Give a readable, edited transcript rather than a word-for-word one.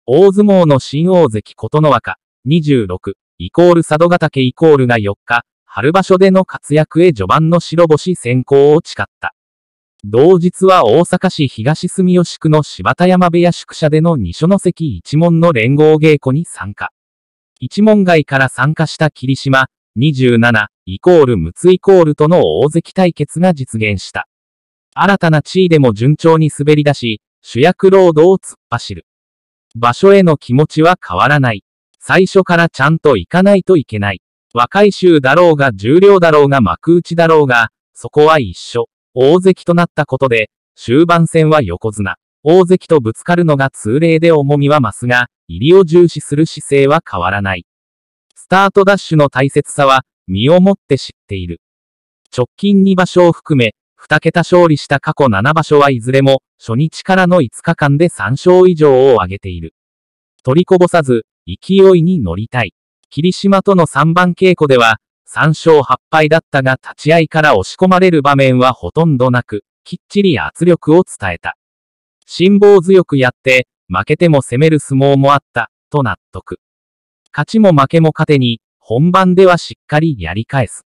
大相撲の新大関琴ノ若、26、佐渡ヶ嶽が4日、春場所での活躍へ序盤の白星先行を誓った。同日は大阪市東住吉区の柴田山部屋宿舎での二所ノ関一門の連合稽古に参加。一門外から参加した霧島、27、陸奥との大関対決が実現した。新たな地位でも順調に滑り出し、主役ロードを突っ走る。場所への気持ちは変わらない。最初からちゃんと行かないといけない。若い衆だろうが重量だろうが幕内だろうが、そこは一緒。大関となったことで、終盤戦は横綱、大関とぶつかるのが通例で重みは増すが、入りを重視する姿勢は変わらない。スタートダッシュの大切さは、身をもって知っている。直近2場所を含め、2桁勝利した過去7場所はいずれも、初日からの5日間で3勝以上を挙げている。取りこぼさず、勢いに乗りたい。霧島との3番稽古では、3勝8敗だったが立ち合いから押し込まれる場面はほとんどなく、きっちり圧力を伝えた。辛抱強くやって、負けても攻める相撲もあった、と納得。勝ちも負けも糧に、本番ではしっかりやり返す。